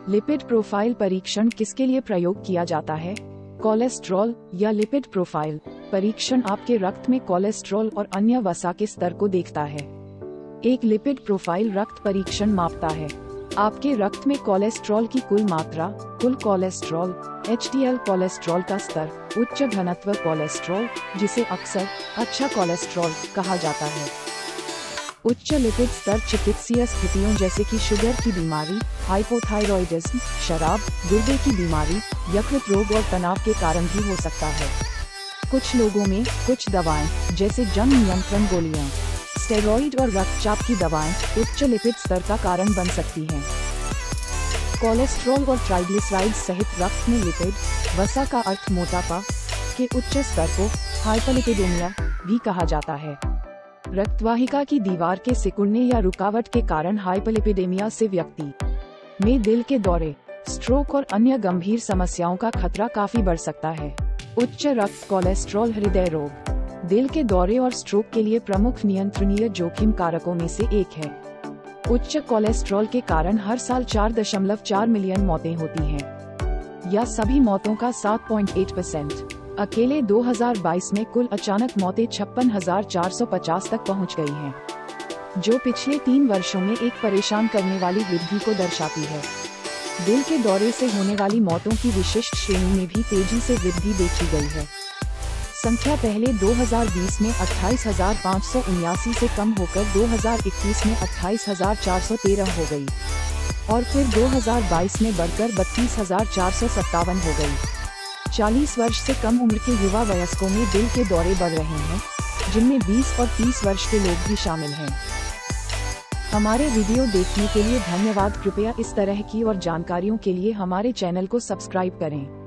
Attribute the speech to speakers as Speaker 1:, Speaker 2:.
Speaker 1: Lipid profile परीक्षण किसके लिए प्रयोग किया जाता है? कोलेस्ट्रॉल या लिपिड प्रोफाइल परीक्षण आपके रक्त में कोलेस्ट्रॉल और अन्य वसा के स्तर को देखता है। एक लिपिड प्रोफाइल रक्त परीक्षण मापता है आपके रक्त में कोलेस्ट्रॉल की कुल मात्रा, कुल कोलेस्ट्रॉल, HDL कोलेस्ट्रॉल का स्तर, उच्च घनत्व कोलेस्ट्रॉल, जिसे अक्सर अच्छा कोलेस्ट्रॉल कहा जाता है। उच्च लिपिड स्तर चिकित्सीय स्थितियों जैसे कि शुगर की बीमारी, हाइपोथायरॉयडिज्म, शराब, गुर्दे की बीमारी, यकृत रोग और तनाव के कारण भी हो सकता है। कुछ लोगों में कुछ दवाएं जैसे जंग नियंत्रण गोलियां, स्टेरॉइड और रक्तचाप की दवाएं उच्च लिपिड स्तर का कारण बन सकती हैं। कोलेस्ट्रॉल और ट्राइग्लिसराइड्स सहित रक्त में लिपिड, वसा का अर्थ मोटापा, के उच्च स्तर को हाइपरलिपिडेमिया भी कहा जाता है। रक्तवाहिका की दीवार के सिकुड़ने या रुकावट के कारण हाइपरलिपिडेमिया से व्यक्ति में दिल के दौरे, स्ट्रोक और अन्य गंभीर समस्याओं का खतरा काफी बढ़ सकता है। उच्च रक्त कोलेस्ट्रॉल हृदय रोग, दिल के दौरे और स्ट्रोक के लिए प्रमुख नियंत्रणीय जोखिम कारकों में से एक है। उच्च कोलेस्ट्रॉल के कारण हर साल 4.4 मिलियन मौतें होती हैं, या सभी मौतों का 7.8%। अकेले 2022 में कुल अचानक मौतें 56,450 तक पहुंच गई हैं, जो पिछले 3 वर्षों में एक परेशान करने वाली वृद्धि को दर्शाती है। दिल के दौरे से होने वाली मौतों की विशिष्ट श्रेणी में भी तेजी से वृद्धि देखी गई है। संख्या पहले 2020 में 28,579 से कम होकर 2021 में 28,413 हो गई और फिर 2022 में बढ़कर 32,457 हो गई। 40 वर्ष से कम उम्र के युवा वयस्कों में दिल के दौरे बढ़ रहे हैं, जिनमें 20 और 30 वर्ष के लोग भी शामिल हैं। हमारे वीडियो देखने के लिए धन्यवाद। कृपया इस तरह की और जानकारियों के लिए हमारे चैनल को सब्सक्राइब करें।